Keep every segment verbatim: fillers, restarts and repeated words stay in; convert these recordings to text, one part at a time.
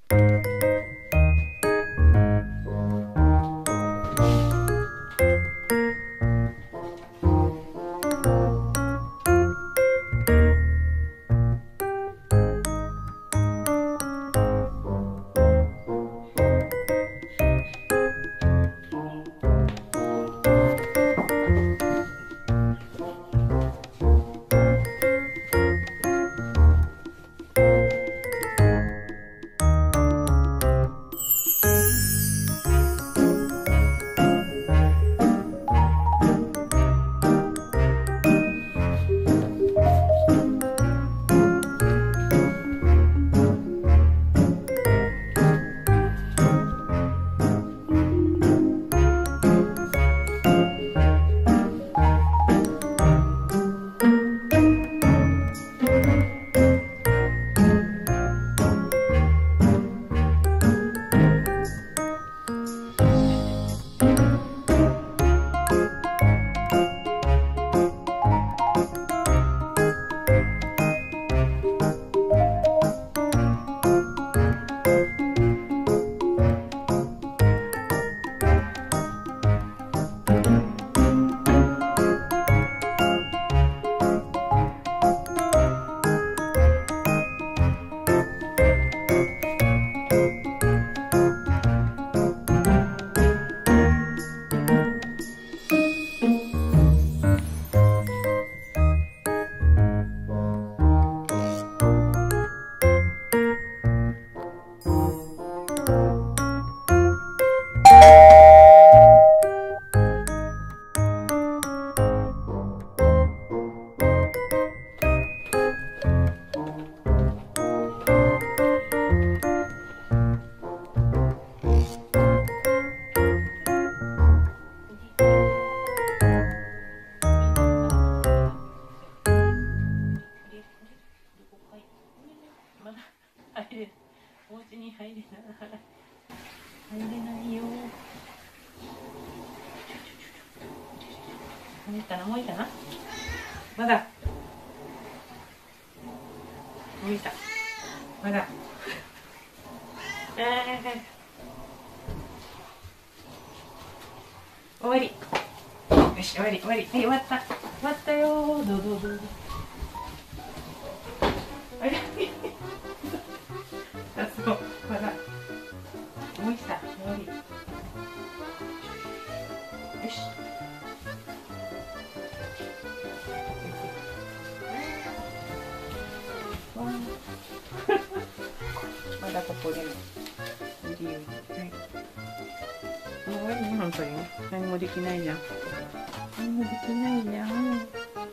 入れない入れないよ。入ったな、もういいかな。まだもういいかまだえー、終わり。よし終わり終わり。はい、終わった終わったよ。どうぞどうぞどうぞ。あれあ、そう、まだもう一回終わり。よしまだここでもいるよ。はい、もう終わりね、本当にね。何もできないじゃん。何もできないじゃん。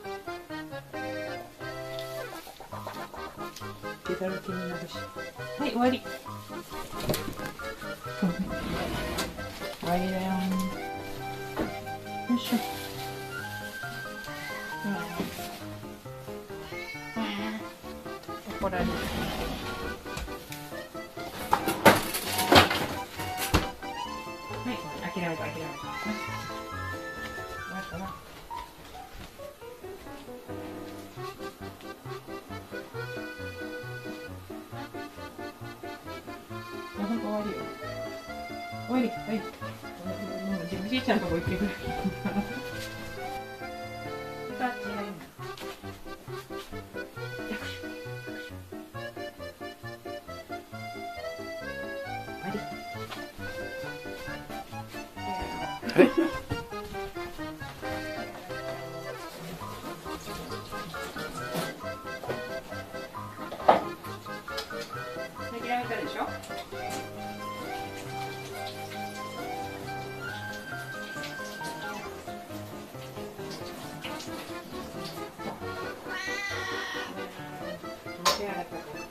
手だらけになるし。はい、終わり。終わりだよ。よいしょ。怒られる。はい、諦めた諦めた。終わったな。ほんと終わりよ。終わり。はい。もうじいちゃんとこ行ってくれ。はい。諦めたでしょ。手洗ったから。